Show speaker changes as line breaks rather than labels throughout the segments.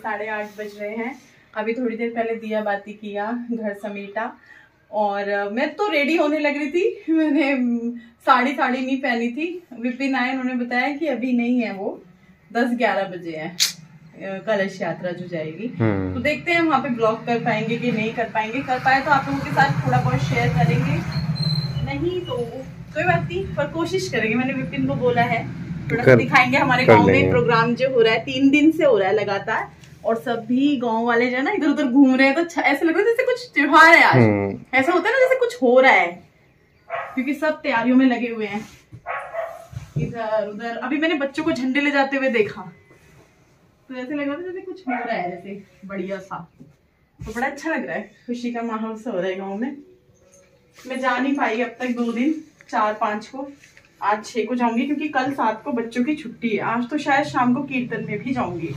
8:30 बज रहे हैं। अभी थोड़ी देर पहले दिया बाती किया, घर समेटा और मैं तो रेडी होने लग रही थी। मैंने साड़ी नहीं पहनी थी। विपिन आए, उन्होंने बताया कि अभी नहीं है, वो 10-11 बजे है कलश यात्रा जो जाएगी। तो देखते हैं हम वहाँ पे ब्लॉग कर पाएंगे कि नहीं कर पाएंगे। कर पाए तो आप लोगों के साथ थोड़ा बहुत शेयर करेंगे, नहीं तो कोई बात नहीं, पर कोशिश करेंगे। मैंने विपिन को बोला है थोड़ा दिखाएंगे। हमारे गांव में प्रोग्राम जो हो रहा है 3 दिन से हो रहा है लगातार, और सभी गांव वाले जो है ना इधर उधर घूम रहे हैं, तो ऐसे लग रहा है जैसे कुछ त्योहार है आज। ऐसा होता है ना जैसे कुछ हो रहा है, क्योंकि सब तैयारियों में लगे हुए हैं इधर उधर। अभी मैंने बच्चों को झंडे ले जाते हुए देखा, तो ऐसे लग रहा था जैसे कुछ हो रहा है, जैसे बढ़िया सा। तो बड़ा अच्छा लग रहा है, खुशी का माहौल सा हो रहा है गाँव में। मैं जा नहीं पाई अब तक 2 दिन, 4-5 को। आज 6 को जाऊंगी, क्योंकि कल 7 को बच्चों की छुट्टी है। आज तो शायद शाम को कीर्तन में भी जाऊंगी,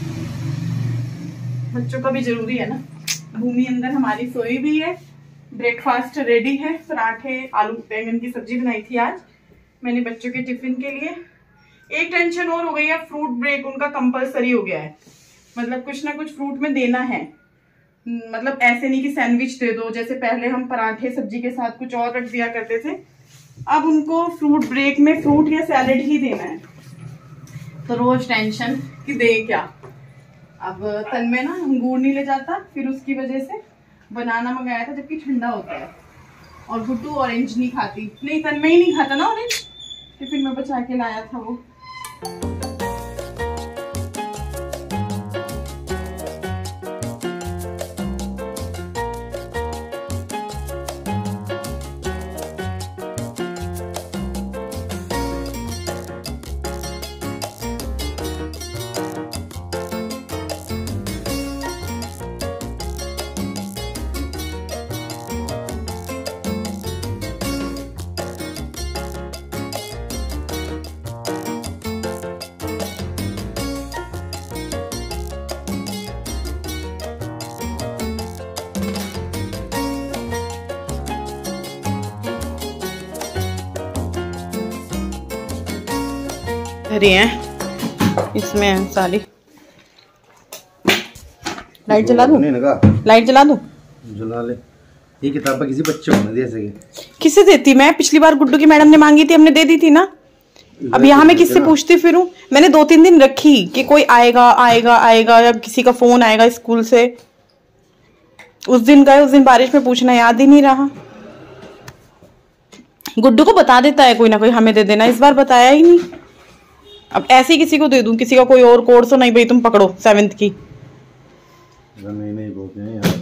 बच्चों का भी जरूरी है ना। भूमि अंदर हमारी सोई भी है, ब्रेकफास्ट रेडी है। पराठे आलू बैंगन की सब्जी बनाई थी आज मैंने बच्चों के टिफिन के लिए। एक टेंशन और हो गई है, फ्रूट ब्रेक उनका कंपलसरी हो गया है। मतलब कुछ ना कुछ फ्रूट में देना है। मतलब ऐसे नहीं कि सैंडविच दे दो, जैसे पहले हम पराठे सब्जी के साथ कुछ और रख दिया करते थे। अब उनको फ्रूट ब्रेक में फ्रूट या सैलेड ही देना है। तो रोज टेंशन कि दे क्या। अब तन्मय ना अंगूर नहीं ले जाता, फिर उसकी वजह से बनाना मंगाया था, जबकि ठंडा होता है। और गुड्डू ऑरेंज नहीं खाती, नहीं तन्मय ही नहीं खाता ना ऑरेंज, टिफिन में बचा के लाया था वो। भरी हैं इसमें सारी। लाइट जला दूं? लाइट जला दूं?
जला ले। ये किताब किसी बच्चे को दे सके।
किसे देती मैं? पिछली बार गुड्डू की मैडम ने मांगी थी, हमने दे दी थी ना। अब यहाँ मैं किससे पूछती फिरूं? मैंने 2-3 दिन रखी कि कोई आएगा आएगा आएगा, या किसी का फोन आएगा स्कूल से। उस दिन गए, उस दिन बारिश में पूछना याद ही नहीं रहा। गुड्डू को बता देता है कोई ना कोई, हमें दे देना, इस बार बताया ही नहीं। अब ऐसे ही किसी को दे दूं, किसी का कोई और कोर्स हो, नहीं भाई तुम पकड़ो 7th की। नहीं बोलते हैं यार।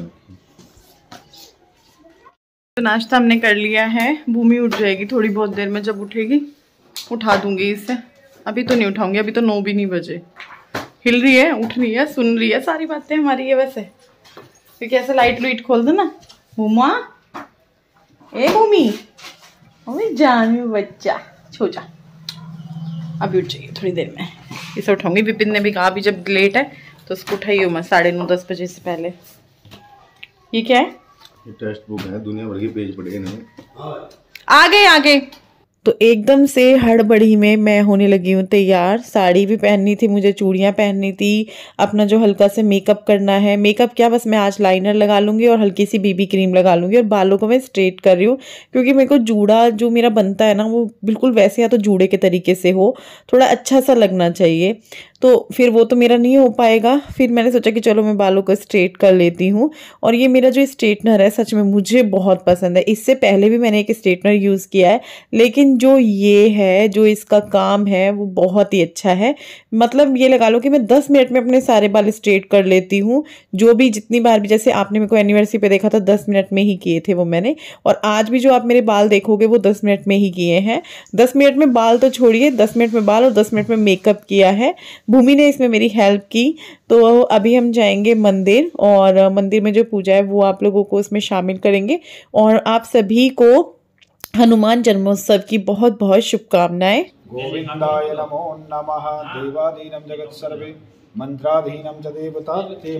तो नाश्ता हमने कर लिया है। भूमि उठ जाएगी थोड़ी बहुत देर में, जब उठेगी उठा दूंगी इसे। अभी तो नहीं उठाऊंगी, अभी तो 9 भी नहीं बजे। हिल रही है, उठ रही है, सुन रही है सारी बातें हमारी। ये वैसे क्योंकि ऐसे लाइट लुइट खोल दो ना। भूमा, ए भूमि, ओए जान बच्चा छो जा। अभी उठ जाइए थोड़ी देर में, इसे उठाऊंगी। विपिन ने भी कहा अभी जब लेट है तो उसको उठाइए मत 9:30-10 बजे से पहले। ये क्या है?
ये टेक्स्ट बुक है, दुनिया भर के पेज पढ़े नहीं।
आगे तो एकदम से हड़बड़ी में मैं होने लगी हूँ तैयार। साड़ी भी पहननी थी मुझे, चूड़ियाँ पहननी थी, अपना जो हल्का से मेकअप करना है। मेकअप क्या, बस मैं आज लाइनर लगा लूँगी और हल्की सी बीबी क्रीम लगा लूँगी। और बालों को मैं स्ट्रेट कर रही हूँ, क्योंकि मेरे को जूड़ा जो मेरा बनता है ना वो बिल्कुल वैसे, या तो जूड़े के तरीके से हो, थोड़ा अच्छा सा लगना चाहिए। तो फिर वो तो मेरा नहीं हो पाएगा। फिर मैंने सोचा कि चलो मैं बालों को स्ट्रेट कर लेती हूँ। और ये मेरा जो स्ट्रेटनर है सच में मुझे बहुत पसंद है। इससे पहले भी मैंने एक स्ट्रेटनर यूज़ किया है, लेकिन जो ये है, जो इसका काम है वो बहुत ही अच्छा है। मतलब ये लगा लो कि मैं 10 मिनट में अपने सारे बाल स्ट्रेट कर लेती हूँ। जो भी जितनी बार भी, जैसे आपने मेरे को एनिवर्सरी पे देखा था 10 मिनट में ही किए थे वो मैंने, और आज भी जो आप मेरे बाल देखोगे वो 10 मिनट में ही किए हैं। 10 मिनट में बाल तो छोड़िए, 10 मिनट में बाल और 10 मिनट में मेकअप किया है। भूमि ने इसमें मेरी हेल्प की। तो अभी हम जाएंगे मंदिर, और मंदिर में जो पूजा है वो आप लोगों को उसमें शामिल करेंगे। और आप सभी को हनुमान जन्मोत्सव की बहुत बहुत शुभकामनाएं।
गोविंदाय नमो नमः। देवादीनं जगत् सर्वे मंत्राधीनं च देवता ते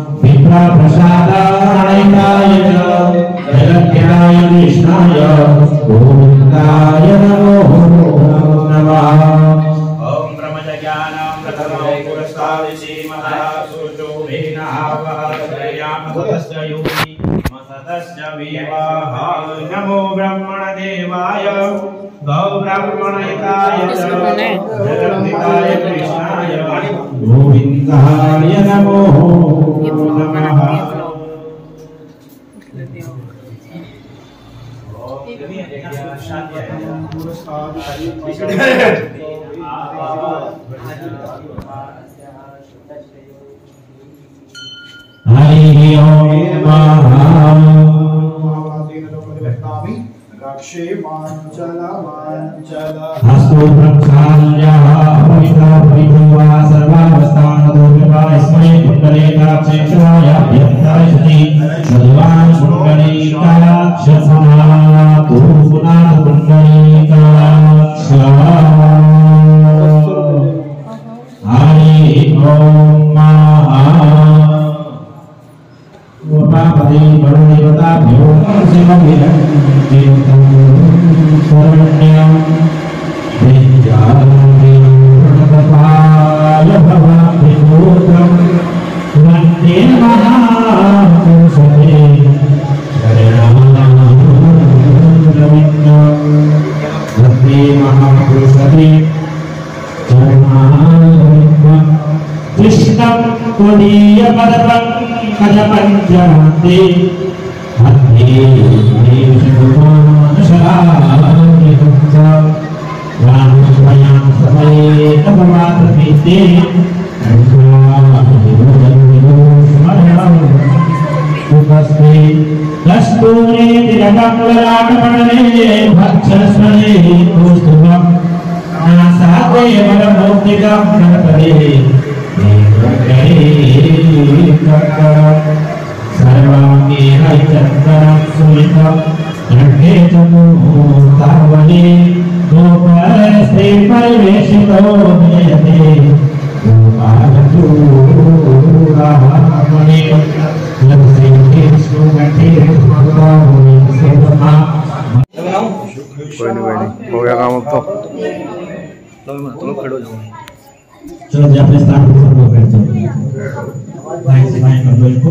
प्रसादाय कृष्णाय
गोविंदाय नमो नमः। हरि ओम हस्तु प्रक्षाल्यः पवित्रा परिभवा सर्वावस्थानतो विवास्मै पुण्डरीकाक्षेक्षाय अभ्यर्थयति भगवान् पुण्डरीकाक्षसमातु पुनः पुण्डरीकाक्ष। हरि ओम उपापदे बड़देवताभ्यो शिवभिरञ्जितं शरण्यं विद्यादेवताय भवाभिभूतं वन्दे महापुरुषते शरणागतरविन्दं वन्दे महापुरुषते शरणागतरविन्दं कृष्णं त्वदीयपदपङ्कजपञ्चरन्ते हन्ते शरान्यहंस रामस्वयं समये तपमात्रपीते उपस्थे कस्तूरे तिलकमलराटपटले भक्षस्वरे कौस्तुभं नासादे वरमौक्तिकं नरपदे सर्वांगे हरिचन्दनं सुलितं गृहे च तावले गोपस्ते परिवेशितो नयते गोपालचूडामणि लभसे विष्णुकण्ठे भगवान् सेवमा।
कोई नहीं हो गया काम अब तो। तुम खड़े हो जाओ।
चलो जी अपने स्थान पर सब लोग बैठ जाओ। लाइन से लाइन कर लो इनको।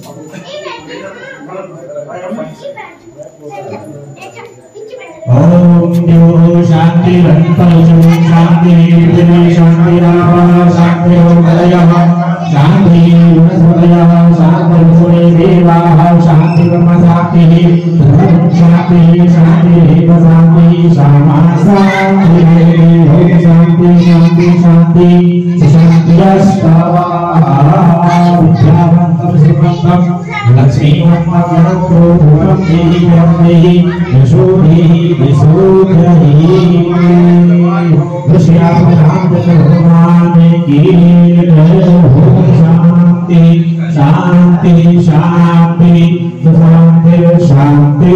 ओम देव शांति रंतरिक्षं शांति पृथ्वी शांति राम शांति ओमदयः शांति वनस्पतयः शांति सूर्य देवाः शांति ब्रह्म शांति शांति शांति शांति श्यामा शांति ओम शांति शांति शांति शांतिरस्तवाः शिवं लक्ष्मी भूतं देहि भगवान की शांति शांति शांति शांति शांति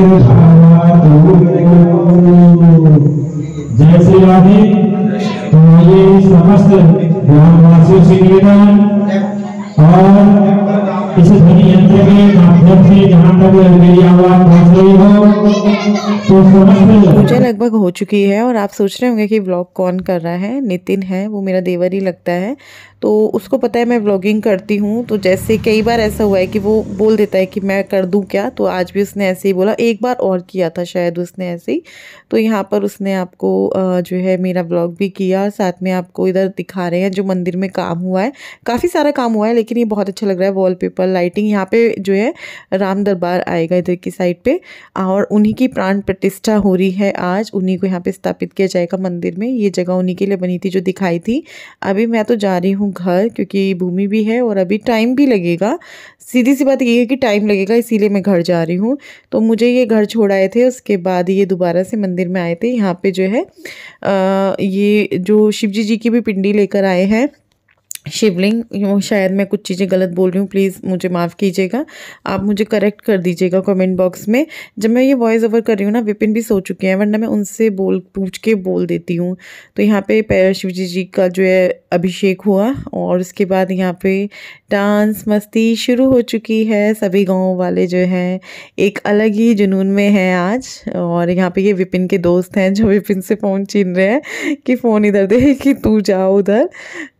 जय श्री राधे। तो ये समस्त ग्रामवासियों से निवेदन और इस ध्वनि यंत्र के माध्यम से जहाँ तक मेरी आवाज पहुँच रही हो तो
पूजा लगभग हो चुकी है और आप सोच रहे होंगे कि व्लॉग कौन कर रहा है। नितिन है, वो मेरा देवर ही लगता है। तो उसको पता है मैं व्लॉगिंग करती हूँ, तो जैसे कई बार ऐसा हुआ है कि वो बोल देता है कि मैं कर दूँ क्या, तो आज भी उसने ऐसे ही बोला। एक बार और किया था शायद उसने ऐसे ही। तो यहाँ पर उसने आपको जो है मेरा व्लॉग भी किया और साथ में आपको इधर दिखा रहे हैं जो मंदिर में काम हुआ है। काफ़ी सारा काम हुआ है लेकिन ये बहुत अच्छा लग रहा है। वॉलपेपर, लाइटिंग, यहाँ पे जो है राम दरबार आएगा इधर की साइड पे और उन्हीं की प्राण प्रतिष्ठा हो रही है आज। उन्हीं को यहाँ पे स्थापित किया जाएगा मंदिर में। ये जगह उन्हीं के लिए बनी थी जो दिखाई थी। अभी मैं तो जा रही हूँ घर क्योंकि भूमि भी है और अभी टाइम भी लगेगा। सीधी सी बात ये है कि टाइम लगेगा, इसीलिए मैं घर जा रही हूँ। तो मुझे ये घर छोड़ आए थे, उसके बाद ये दोबारा से मंदिर में आए थे। यहाँ पे जो है ये जो शिवजी जी की भी पिंडी लेकर आए हैं, शिवलिंग। शायद मैं कुछ चीज़ें गलत बोल रही हूँ, प्लीज़ मुझे माफ़ कीजिएगा। आप मुझे करेक्ट कर दीजिएगा कमेंट बॉक्स में। जब मैं ये वॉइस ओवर कर रही हूँ ना, विपिन भी सो चुके हैं, वरना मैं उनसे पूछ के बोल देती हूँ। तो यहाँ पे शिवजी जी का जो है अभिषेक हुआ और उसके बाद यहाँ पे डांस मस्ती शुरू हो चुकी है। सभी गाँव वाले जो हैं एक अलग ही जुनून में हैं आज। और यहाँ पे ये विपिन के दोस्त हैं जो विपिन से फ़ोन छीन रहे हैं कि फ़ोन इधर दे कि तू जाओ उधर।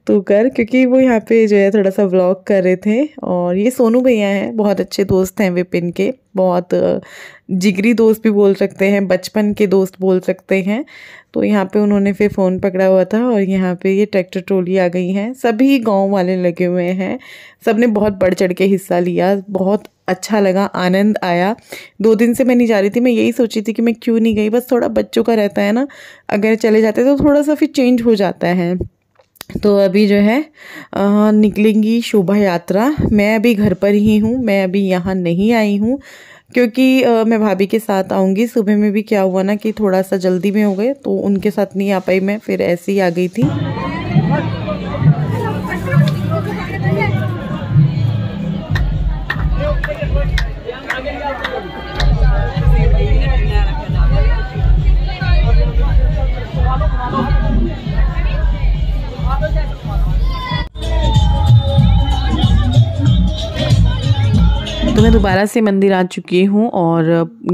तू कर, क्योंकि वो यहाँ पे जो है थोड़ा सा व्लॉग कर रहे थे। और ये सोनू भैया हैं, बहुत अच्छे दोस्त हैं विपिन के, बहुत जिगरी दोस्त भी बोल सकते हैं, बचपन के दोस्त बोल सकते हैं। तो यहाँ पे उन्होंने फिर फ़ोन पकड़ा हुआ था और यहाँ पे ये ट्रैक्टर ट्रॉली आ गई हैं, सभी गांव वाले लगे हुए हैं, सब ने बहुत बढ़ चढ़ के हिस्सा लिया, बहुत अच्छा लगा, आनंद आया। 2 दिन से मैं नहीं जा रही थी, मैं यही सोची थी कि मैं क्यों नहीं गई, बस थोड़ा बच्चों का रहता है ना, अगर चले जाते तो थोड़ा सा फिर चेंज हो जाता है। तो अभी जो है निकलेंगी शोभा यात्रा। मैं अभी घर पर ही हूँ, मैं अभी यहाँ नहीं आई हूँ, क्योंकि मैं भाभी के साथ आऊँगी। सुबह में भी क्या हुआ ना कि थोड़ा सा जल्दी में हो गए, तो उनके साथ नहीं आ पाई मैं, फिर ऐसे ही आ गई थी। तो मैं दोबारा से मंदिर आ चुकी हूँ और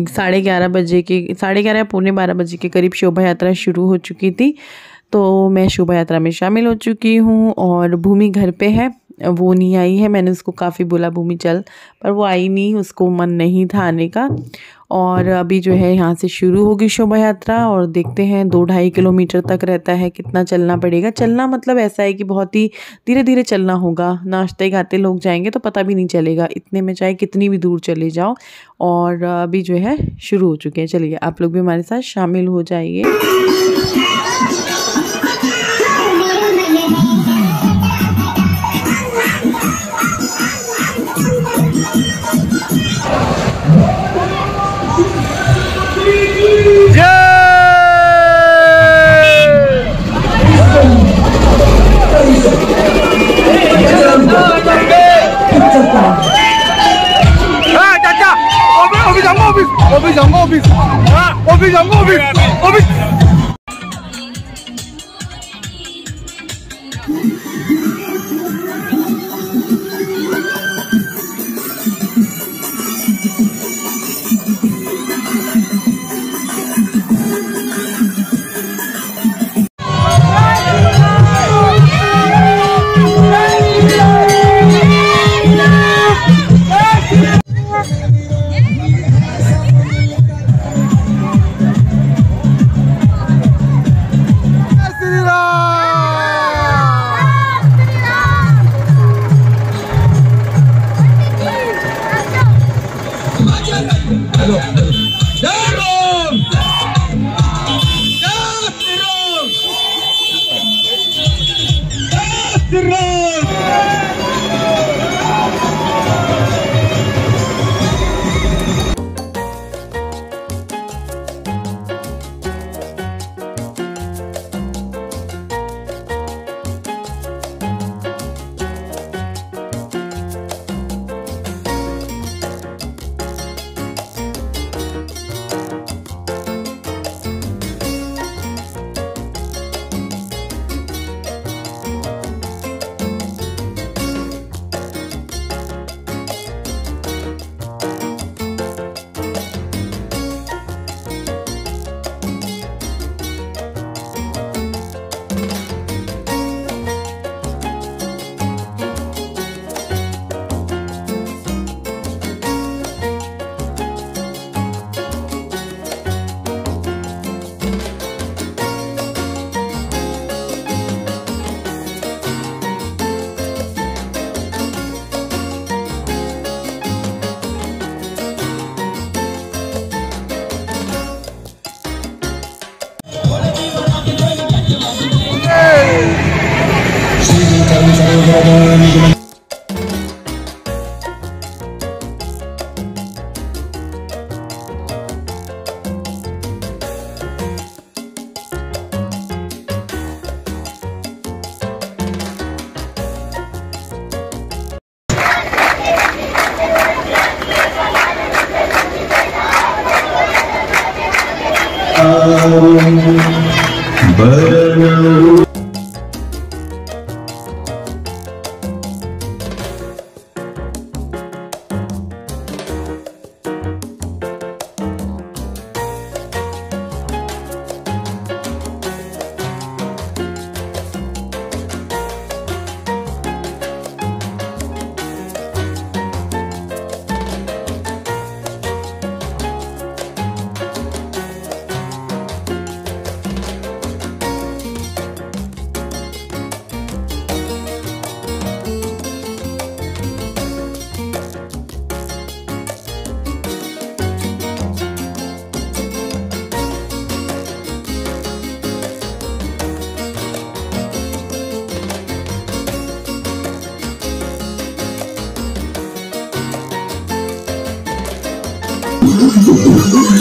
11:30 पौने 12 बजे के करीब शोभा यात्रा शुरू हो चुकी थी। तो मैं शोभा यात्रा में शामिल हो चुकी हूँ और भूमि घर पे है, वो नहीं आई है। मैंने उसको काफ़ी बोला भूमि चल, पर वो आई नहीं, उसको मन नहीं था आने का। और अभी जो है यहाँ से शुरू होगी शोभा यात्रा और देखते हैं 2-2.5 किलोमीटर तक रहता है, कितना चलना पड़ेगा। चलना मतलब ऐसा है कि बहुत ही धीरे धीरे चलना होगा, नाचते गाते लोग जाएंगे तो पता भी नहीं चलेगा इतने में, चाहे कितनी भी दूर चले जाओ। और अभी जो है शुरू हो चुके हैं, चलिए आप लोग भी हमारे साथ शामिल हो जाइए।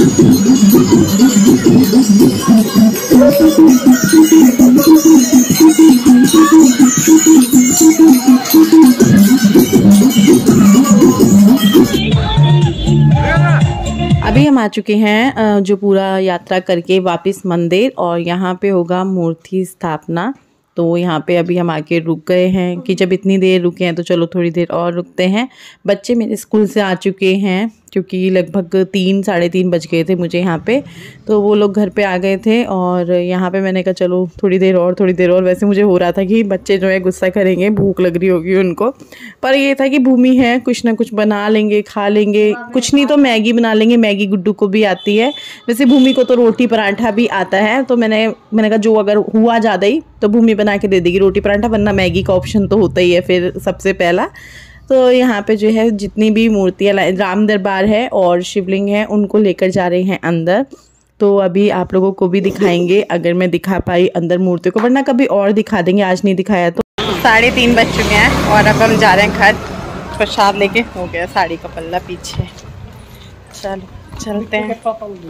अभी हम आ चुके हैं जो पूरा यात्रा करके वापस मंदिर, और यहाँ पे होगा मूर्ति स्थापना। तो यहाँ पे अभी हम आके रुक गए हैं कि जब इतनी देर रुके हैं तो चलो थोड़ी देर और रुकते हैं। बच्चे मेरे स्कूल से आ चुके हैं क्योंकि लगभग 3 साढ़े 3 बज गए थे मुझे यहाँ पे, तो वो लोग घर पे आ गए थे। और यहाँ पे मैंने कहा चलो थोड़ी देर और। वैसे मुझे हो रहा था कि बच्चे जो है गुस्सा करेंगे, भूख लग रही होगी उनको, पर ये था कि भूमि है, कुछ ना कुछ बना लेंगे, खा लेंगे, कुछ नहीं तो मैगी बना लेंगे। मैगी गुड्डू को भी आती है, वैसे भूमि को तो रोटी पराठा भी आता है। तो मैंने कहा जो अगर हुआ ज़्यादा ही तो भूमि बना के दे देगी रोटी पराठा, वरना मैगी का ऑप्शन तो होता ही है फिर सबसे पहला। तो यहाँ पे जो है जितनी भी मूर्तियाँ राम दरबार है और शिवलिंग है उनको लेकर जा रहे हैं अंदर। तो अभी आप लोगों को भी दिखाएंगे अगर मैं दिखा पाई अंदर मूर्ति को, वरना कभी और दिखा देंगे, आज नहीं दिखाया तो। 3:30 बज चुके हैं और अब हम जा रहे हैं घर। प्रसाद लेके हो गया साड़ी का पल्ला पीछे, चलो चलते हैं।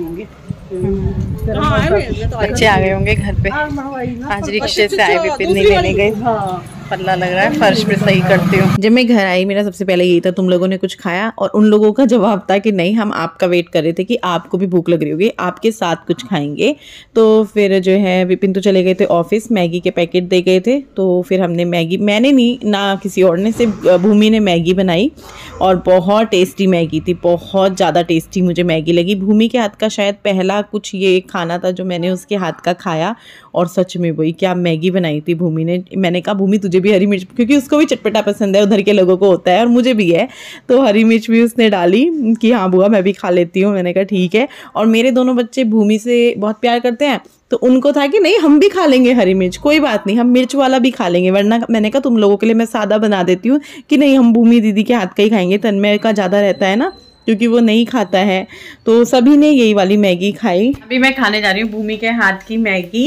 बच्चे आ गए होंगे घर पे, आज रिक्शे से आए, विपिन नहीं लेने गए, पल्ला लग रहा है, फर्श पे सही करती हूँ। जब मैं घर आई मेरा सबसे पहले यही था तुम लोगों ने कुछ खाया, और उन लोगों का जवाब था कि नहीं हम आपका वेट कर रहे थे कि आपको भी भूख लग रही होगी, आपके साथ कुछ खाएंगे। तो फिर जो है विपिन तो चले गए थे ऑफिस, मैगी के पैकेट दे गए थे, तो फिर हमने मैगी, मैंने नहीं ना किसी और ने, सिर्फ भूमि ने मैगी बनाई और बहुत टेस्टी मैगी थी, बहुत ज़्यादा टेस्टी मुझे मैगी लगी। भूमि के हाथ का शायद पहला कुछ ये खाना था जो मैंने उसके हाथ का खाया, और सच में वही क्या मैगी बनाई थी भूमि ने। मैंने कहा भूमि तुझे भी हरी मिर्च, क्योंकि उसको भी चटपटा पसंद है, उधर के लोगों को होता है और मुझे भी है, तो हरी मिर्च भी उसने डाली कि हाँ बुआ मैं भी खा लेती हूँ। मैंने कहा ठीक है। और मेरे दोनों बच्चे भूमि से बहुत प्यार करते हैं, तो उनको था कि नहीं हम भी खा लेंगे हरी मिर्च, कोई बात नहीं हम मिर्च वाला भी खा लेंगे, वरना मैंने कहा तुम लोगों के लिए मैं सादा बना देती हूँ कि नहीं हम भूमि दीदी के हाथ का ही खाएंगे, तन्मय का ज़्यादा रहता है ना क्योंकि वो नहीं खाता है। तो सभी ने यही वाली मैगी खाई। अभी मैं खाने जा रही हूँ भूमि के हाथ की मैगी।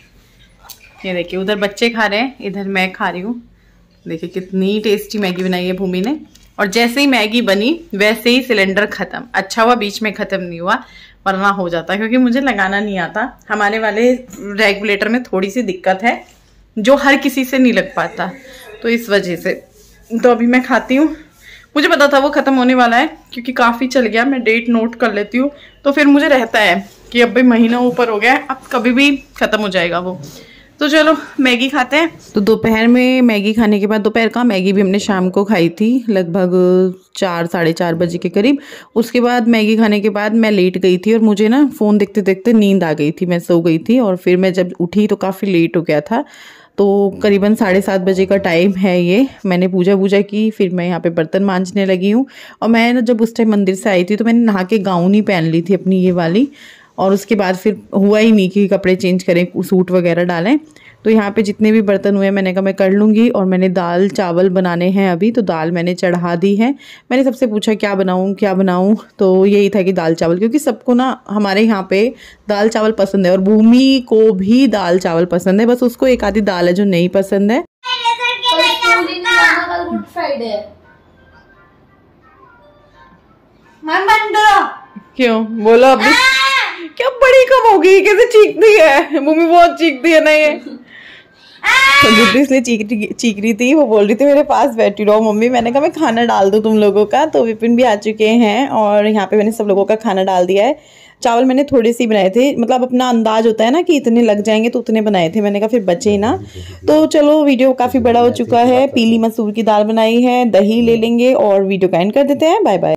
ये देखिए उधर बच्चे खा रहे हैं, इधर मैं खा रही हूँ। देखिए कितनी टेस्टी मैगी बनाई है भूमि ने। और जैसे ही मैगी बनी वैसे ही सिलेंडर खत्म। अच्छा हुआ बीच में खत्म नहीं हुआ, वरना हो जाता, क्योंकि मुझे लगाना नहीं आता। हमारे वाले रेगुलेटर में थोड़ी सी दिक्कत है जो हर किसी से नहीं लग पाता, तो इस वजह से। तो अभी मैं खाती हूँ। मुझे पता था वो ख़त्म होने वाला है क्योंकि काफ़ी चल गया, मैं डेट नोट कर लेती हूँ, तो फिर मुझे रहता है कि अब भाई महीना ऊपर हो गया है, अब कभी भी ख़त्म हो जाएगा वो। तो चलो मैगी खाते हैं। तो दोपहर में मैगी खाने के बाद, दोपहर का मैगी भी हमने शाम को खाई थी लगभग 4 साढ़े 4 बजे के करीब। उसके बाद मैगी खाने के बाद मैं लेट गई थी और मुझे ना फ़ोन देखते देखते नींद आ गई थी, मैं सो गई थी। और फिर मैं जब उठी तो काफ़ी लेट हो गया था, तो करीबन 7:30 बजे का टाइम है ये। मैंने पूजा की, फिर मैं यहाँ पे बर्तन मांजने लगी हूँ। और मैं ना जब उस टाइम मंदिर से आई थी तो मैंने नहा के गाउन ही पहन ली थी अपनी ये वाली, और उसके बाद फिर हुआ ही नहीं कि कपड़े चेंज करें, सूट वगैरह डालें। तो यहाँ पे जितने भी बर्तन हुए मैंने कहा मैं कर लूँगी। और मैंने दाल चावल बनाने हैं अभी, तो दाल मैंने चढ़ा दी है। मैंने सबसे पूछा क्या बनाऊँ, तो यही था कि दाल चावल, क्योंकि सबको ना हमारे यहाँ पे दाल चावल पसंद है और भूमि को भी दाल चावल पसंद है, बस उसको एक आधी दाल है जो नहीं पसंद है। क्यों बोलो अभी, क्या बड़ी कब होगी, कैसे चीखती है भूमि, बहुत चीखती है ना ये। तो गुड्डू इसलिए चीख रही थी, वो बोल रही थी मेरे पास बैठी रहो मम्मी। मैंने कहा मैं खाना डाल दूँ तुम लोगों का। तो विपिन भी आ चुके हैं और यहाँ पे मैंने सब लोगों का खाना डाल दिया है। चावल मैंने थोड़े से बनाए थे, मतलब अपना अंदाज होता है ना कि इतने लग जाएंगे तो उतने बनाए थे। मैंने कहा फिर बचे ना। तो चलो वीडियो काफ़ी बड़ा हो चुका है। पीली मसूर की दाल बनाई है, दही ले लेंगे और वीडियो का एंड कर देते हैं। Bye bye.